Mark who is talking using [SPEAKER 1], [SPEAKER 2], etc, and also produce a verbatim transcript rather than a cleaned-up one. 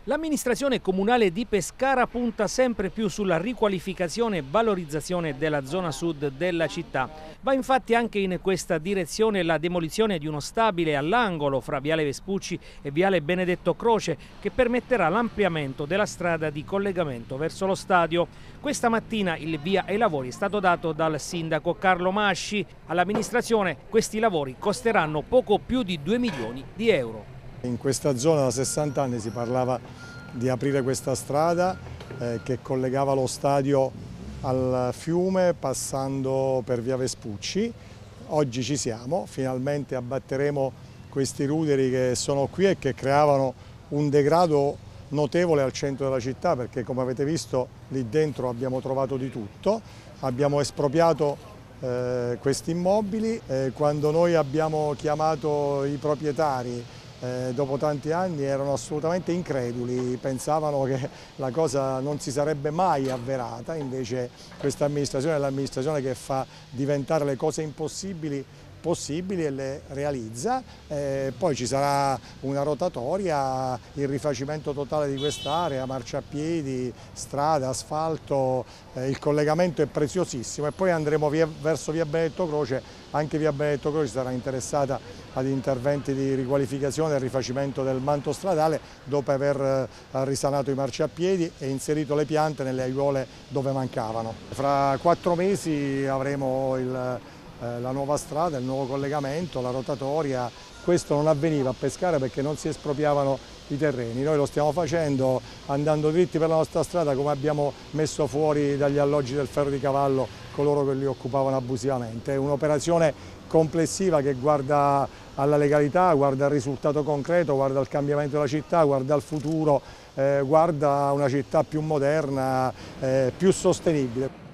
[SPEAKER 1] L'amministrazione comunale di Pescara punta sempre più sulla riqualificazione e valorizzazione della zona sud della città. Va infatti anche in questa direzione la demolizione di uno stabile all'angolo fra Viale Vespucci e Viale Benedetto Croce, che permetterà l'ampliamento della strada di collegamento verso lo stadio. Questa mattina il via ai lavori è stato dato dal sindaco Carlo Masci. All'amministrazione questi lavori costeranno poco più di due milioni di euro.
[SPEAKER 2] In questa zona da sessanta anni si parlava di aprire questa strada eh, che collegava lo stadio al fiume passando per via Vespucci. Oggi ci siamo, finalmente abbatteremo questi ruderi che sono qui e che creavano un degrado notevole al centro della città, perché come avete visto lì dentro abbiamo trovato di tutto, abbiamo espropriato eh, questi immobili. Eh, quando noi abbiamo chiamato i proprietari Eh, dopo tanti anni erano assolutamente increduli, pensavano che la cosa non si sarebbe mai avverata, invece questa amministrazione è l'amministrazione che fa diventare le cose impossibili possibili e le realizza. Eh, poi ci sarà una rotatoria, il rifacimento totale di quest'area, marciapiedi, strada, asfalto, eh, il collegamento è preziosissimo e poi andremo via, verso via Benedetto Croce. Anche via Benedetto Croce sarà interessata ad interventi di riqualificazione e rifacimento del manto stradale dopo aver risanato i marciapiedi e inserito le piante nelle aiuole dove mancavano. Fra quattro mesi avremo il la nuova strada, il nuovo collegamento, la rotatoria. Questo non avveniva a Pescara perché non si espropriavano i terreni. Noi lo stiamo facendo andando dritti per la nostra strada, come abbiamo messo fuori dagli alloggi del ferro di cavallo coloro che li occupavano abusivamente. È un'operazione complessiva che guarda alla legalità, guarda al risultato concreto, guarda al cambiamento della città, guarda al futuro, eh, guarda a una città più moderna, eh, più sostenibile.